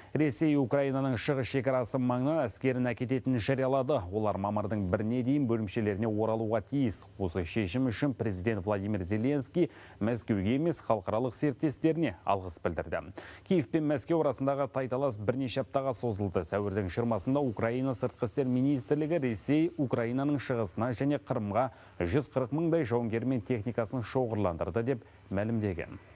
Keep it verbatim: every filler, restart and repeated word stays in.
Ресей Украинаның шығыс шекарасы маңына әскерін әкететінін жариялады. Олар мамырдың біріне дейін бөлімшелеріне оралуға тиіс. Осы шешім үшін президент Владимир Зеленский Мәскеуге емес халықаралық серіктестеріне алғыс білдірді. Киев пен Мәскеу арасындағы тайталас бірнеше аптаға созылды. Сәуірдің жиырмасында Украина сыртқы істер министрлігі Ресей Украинаның шығысына және Қырымға жүз қырық мыңдай жауынгер мен техникасын шоғырландырды деп мәлімдеген.